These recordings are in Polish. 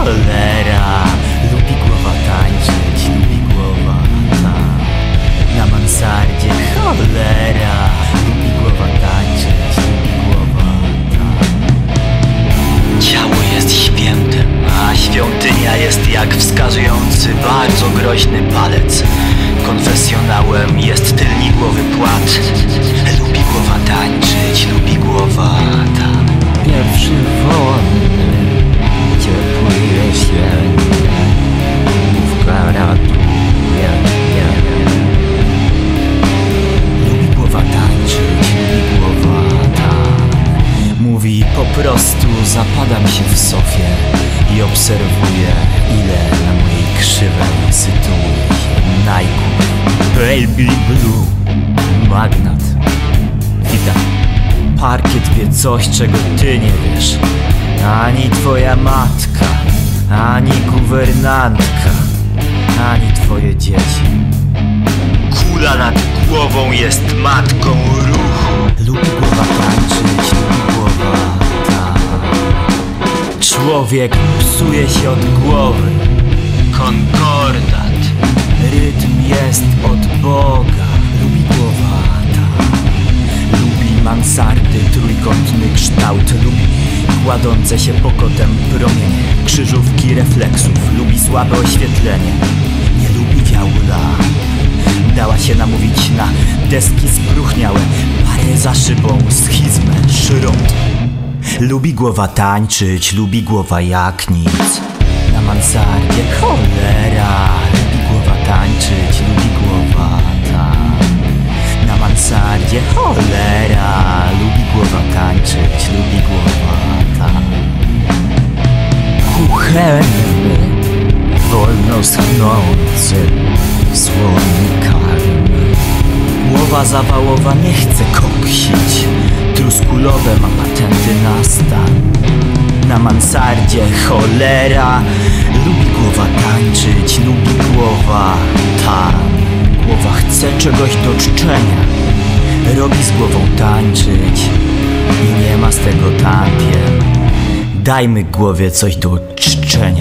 cholera. Lubi głowa tańczyć, lubi głowa ta. Na mansardzie cholera. Lubi głowa tańczyć, lubi głowa ta. Ciało jest świętem, a świątynia jest jak wskazujący bardzo groźny palec. Konfesjonałem jest tylni głowy płat. Lubi głowa tańczyć, lubi głowa ta. Pierwszy wolny, ciepły jesienny, mówka ratuje. Lubi głowa tańczyć, lubi głowa ta. Mówi po prostu zapadam się w sofie i obserwuję, ile na mojej krzywej sytuuje się Nike'ów. Baby Blue, magnat. Witam. Parkiet wie coś, czego ty nie wiesz. Ani twoja matka, ani guwernantka, ani twoje dzieci. Kula nad głową jest matką ruchu. Lubi głowa tańczyć, lubi głowa ta. Człowiek psuje się od głowy. Konkordat. Rytm jest od Boga. Lubi głowa ta. Lubi mansardy, trójkątny kształt. Lubi kładące się pokotem promienie, krzyżówki refleksów. Lubi słabe oświetlenie. Nie lubi wiaula. Dała się namówić na deski spróchniałe, parę za szybą, schizmę, szrot. Lubi głowa tańczyć, lubi głowa jak nic. Na mansardzie cholera. Lubi głowa tańczyć, lubi głowa ta. Na mansardzie cholera. Lubi głowa tańczyć, lubi głowa ta. Kuchenny, wolno schnący, słony karm. Głowa zawałowa nie chce koksić. Truskulowe ma patenty na stan. Na mansardzie cholera. Lubi głowa tańczyć, lubi głowa ta. Głowa chce czegoś do czczenia. Robi z głową tańczyć i nie ma z tego tampiem. Dajmy głowie coś do czczenia.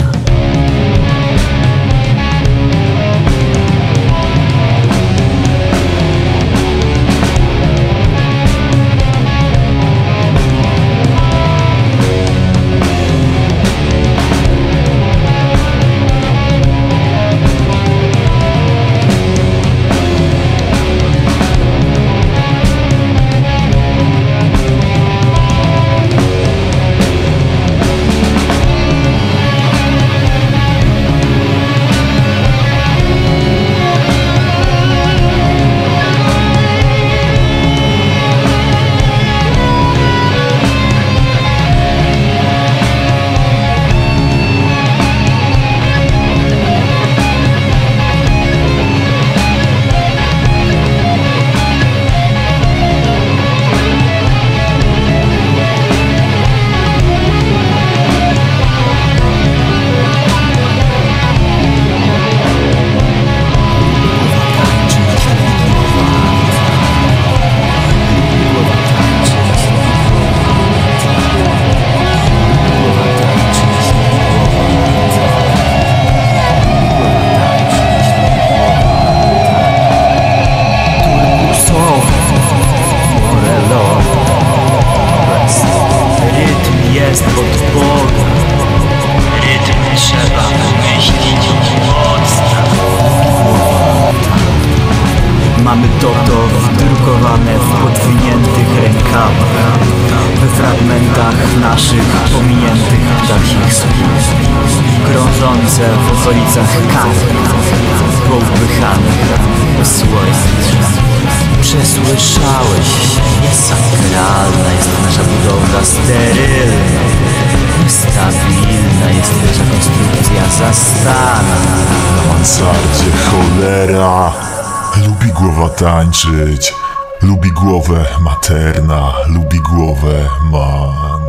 Mamy to wdrukowane w podwiniętych rękawach, we fragmentach naszych pominiętych ptasich słów, krążące w okolicach kart, poupychanych w słońcu. Przesłyszałeś się, niesakralna jest nasza budowla, sterylna, niestabilna jest nasza konstrukcja zastana. Na mansardzie cholera. Lubi głowa tańczyć, lubi głowę materna, lubi głowę man.